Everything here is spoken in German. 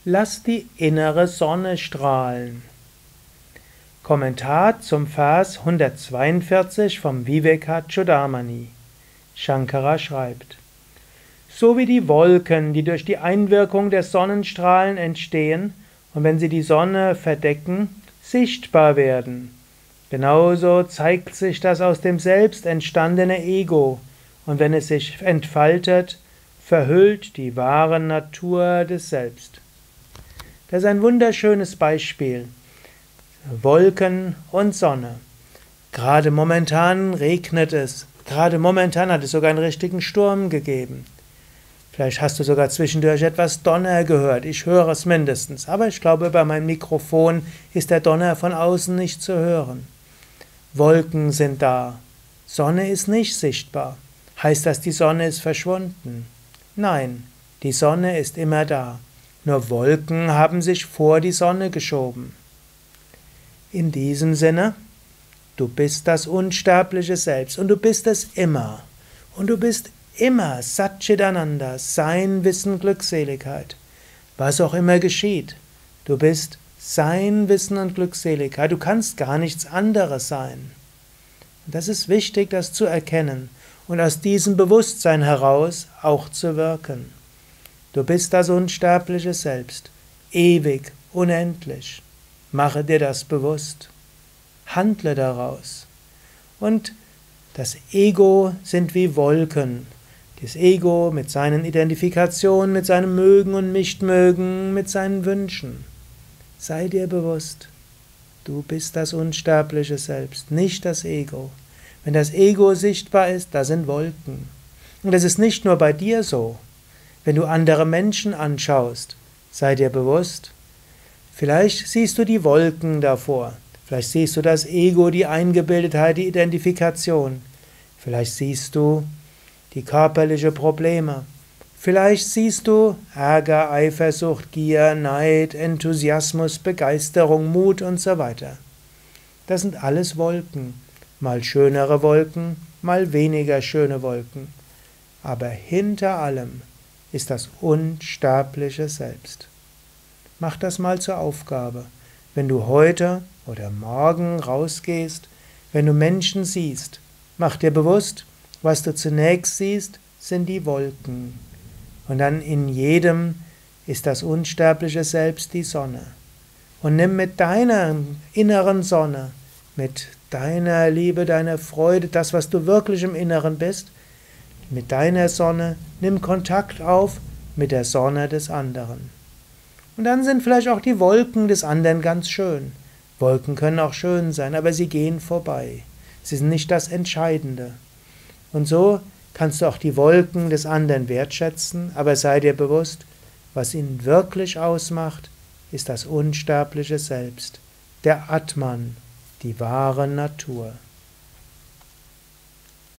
Lass die innere Sonne strahlen. Kommentar zum Vers 142 vom Vivekachudamani. Shankara schreibt: So wie die Wolken, die durch die Einwirkung der Sonnenstrahlen entstehen und wenn sie die Sonne verdecken, sichtbar werden, genauso zeigt sich das aus dem Selbst entstandene Ego, und wenn es sich entfaltet, verhüllt die wahre Natur des Selbst. Das ist ein wunderschönes Beispiel. Wolken und Sonne. Gerade momentan regnet es. Gerade momentan hat es sogar einen richtigen Sturm gegeben. Vielleicht hast du sogar zwischendurch etwas Donner gehört. Ich höre es mindestens. Aber ich glaube, bei meinem Mikrofon ist der Donner von außen nicht zu hören. Wolken sind da. Sonne ist nicht sichtbar. Heißt das, die Sonne ist verschwunden? Nein, die Sonne ist immer da. Nur Wolken haben sich vor die Sonne geschoben. In diesem Sinne, du bist das unsterbliche Selbst und du bist es immer. Und du bist immer Satchitananda, Sein, Wissen, Glückseligkeit. Was auch immer geschieht, du bist Sein, Wissen und Glückseligkeit. Du kannst gar nichts anderes sein. Und das ist wichtig, das zu erkennen und aus diesem Bewusstsein heraus auch zu wirken. Du bist das unsterbliche Selbst, ewig, unendlich. Mache dir das bewusst. Handle daraus. Und das Ego sind wie Wolken. Das Ego mit seinen Identifikationen, mit seinem Mögen und Nichtmögen, mit seinen Wünschen. Sei dir bewusst, du bist das unsterbliche Selbst, nicht das Ego. Wenn das Ego sichtbar ist, da sind Wolken. Und das ist nicht nur bei dir so. Wenn du andere Menschen anschaust, sei dir bewusst, vielleicht siehst du die Wolken davor, vielleicht siehst du das Ego, die Eingebildetheit, die Identifikation, vielleicht siehst du die körperlichen Probleme, vielleicht siehst du Ärger, Eifersucht, Gier, Neid, Enthusiasmus, Begeisterung, Mut und so weiter. Das sind alles Wolken, mal schönere Wolken, mal weniger schöne Wolken, aber hinter allem ist das unsterbliche Selbst. Mach das mal zur Aufgabe. Wenn du heute oder morgen rausgehst, wenn du Menschen siehst, mach dir bewusst, was du zunächst siehst, sind die Wolken. Und dann in jedem ist das unsterbliche Selbst die Sonne. Und nimm mit deiner inneren Sonne, mit deiner Liebe, deiner Freude, das, was du wirklich im Inneren bist, mit deiner Sonne, nimm Kontakt auf mit der Sonne des anderen. Und dann sind vielleicht auch die Wolken des anderen ganz schön. Wolken können auch schön sein, aber sie gehen vorbei. Sie sind nicht das Entscheidende. Und so kannst du auch die Wolken des anderen wertschätzen, aber sei dir bewusst, was ihn wirklich ausmacht, ist das unsterbliche Selbst, der Atman, die wahre Natur.